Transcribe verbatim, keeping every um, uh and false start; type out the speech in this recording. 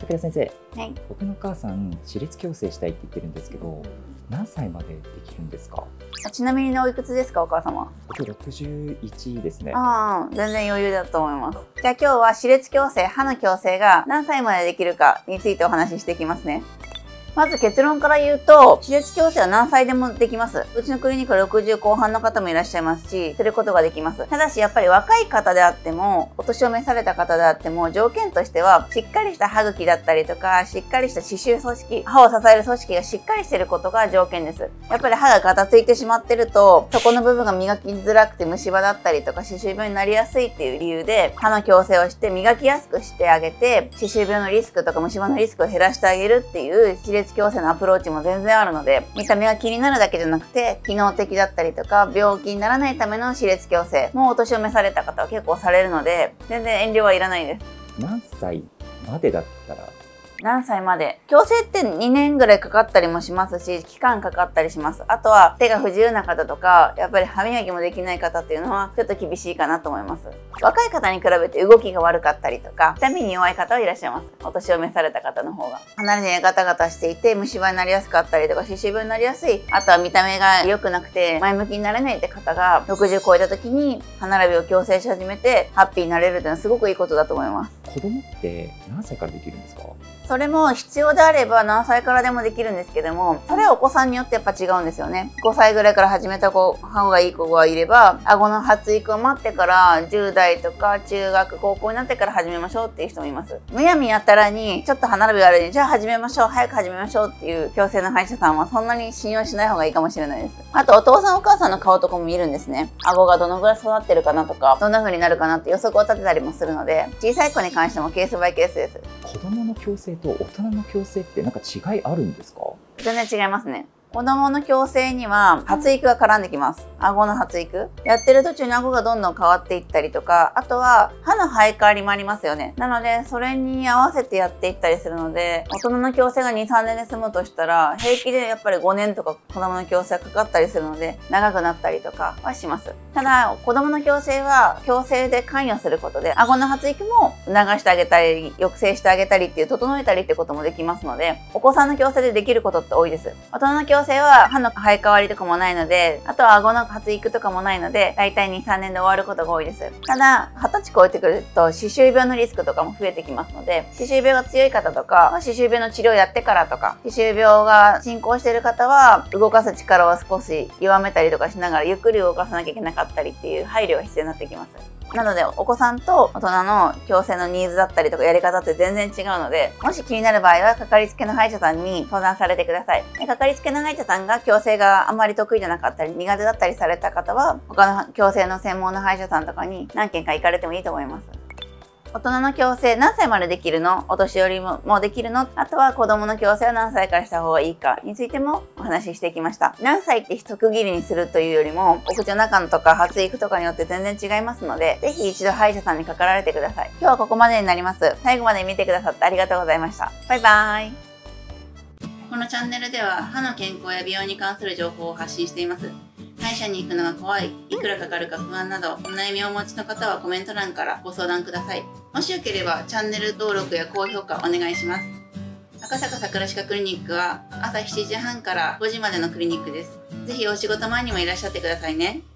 武田先生、 はい、 僕のお母さん私立矯正したいって言ってるんですけど、何歳までできるんですか？ ちなみにおいくつですか、お母様？ 僕ろくじゅういちですね。 ああ、全然余裕だと思います。じゃあ今日は歯列矯正、歯の矯正が何歳までできるかについてお話ししていきますね。まず結論から言うと、歯列矯正は何歳でもできます。うちのクリニックはろくじゅうこう半の方もいらっしゃいますし、することができます。ただしやっぱり若い方であっても、お年を召された方であっても、条件としては、しっかりした歯茎だったりとか、しっかりした歯周組織、歯を支える組織がしっかりしていることが条件です。やっぱり歯がガタついてしまってると、そこの部分が磨きづらくて虫歯だったりとか、歯周病になりやすいっていう理由で、歯の矯正をして磨きやすくしてあげて、歯周病のリスクとか虫歯のリスクを減らしてあげるっていう歯列矯正のアプローチも全然あるので、見た目が気になるだけじゃなくて、機能的だったりとか、病気にならないための歯列矯正もお年を召された方は結構されるので、全然遠慮はいらないです。 何歳までだったら？ 何歳まで？矯正ってにねんぐらいかかったりもしますし、期間かかったりします。あとは手が不自由な方とか、やっぱり歯磨きもできない方っていうのはちょっと厳しいかなと思います。若い方に比べて動きが悪かったりとか、痛みに弱い方はいらっしゃいます。お年を召された方の方が。離れでガタガタしていて虫歯になりやすかったりとか、歯周病になりやすい。あとは見た目が良くなくて前向きになれないって方がろくじゅう超えた時に歯並びを矯正し始めてハッピーになれるっていうのはすごくいいことだと思います。 子供って何歳からできるんですか？ それも必要であれば何歳からでもできるんですけども、それはお子さんによってやっぱ違うんですよね。ごさいぐらいから始めた子、歯がいい子がいれば、顎の発育を待ってからじゅう代とか中学、高校になってから始めましょうっていう人もいます。むやみやたらにちょっと歯並びが悪いんで、じゃあ始めましょう、早く始めましょうっていう矯正の歯医者さんはそんなに信用しない方がいいかもしれないです。あとお父さんお母さんの顔とかも見るんですね。顎がどのぐらい育ってるかなとか、どんな風になるかなって予測を立てたりもするので、小さい子に関してもケースバイケースです。 子供の矯正と大人の矯正ってなんか違いあるんですか？ 全然違いますね。子供の矯正には発育が絡んできます。顎の発育。やってる途中に顎がどんどん変わっていったりとか、あとは歯の生え変わりもありますよね。なので、それに合わせてやっていったりするので、大人の矯正がに、さんねんで済むとしたら、平気でやっぱりごねんとか子供の矯正がかかったりするので、長くなったりとかはします。ただ、子供の矯正は矯正で関与することで、顎の発育も促してあげたり、抑制してあげたりっていう、整えたりってこともできますので、お子さんの矯正でできることって多いです。大人の矯正は歯の生え変わりとかもないので、あとは顎の発育とかもないので、だいたいに、さんねんで終わることが多いです。ただ、はたち超えてくると歯周病のリスクとかも増えてきますので、歯周病が強い方とか、歯周病の治療をやってからとか、歯周病が進行している方は、動かす力を少し弱めたりとかしながら、ゆっくり動かさなきゃいけなかったりっていう配慮が必要になってきます。なので、お子さんと大人の矯正のニーズだったりとかやり方って全然違うので、もし気になる場合は、かかりつけの歯医者さんに相談されてください。で、かかりつけの歯医者さんが矯正があまり得意じゃなかったり、苦手だったりされた方は、他の矯正の専門の歯医者さんとかに何件か行かれてもいいと思います。大人の矯正何歳までできるの？お年寄りももうできるの？あとは子供の矯正は何歳からした方がいいかについてもお話ししてきました。何歳って一区切りにするというよりも、お口の中とか発育とかによって全然違いますので、ぜひ一度歯医者さんにかかられてください。今日はここまでになります。最後まで見てくださってありがとうございました。バイバーイ。このチャンネルでは歯の健康や美容に関する情報を発信しています。歯医者に行くのが怖い、いくらかかるか不安など、お悩みをお持ちの方はコメント欄からご相談ください。もしよければチャンネル登録や高評価お願いします。赤坂桜歯科クリニックは朝しちじはんからごじまでのクリニックです。ぜひお仕事前にもいらっしゃってくださいね。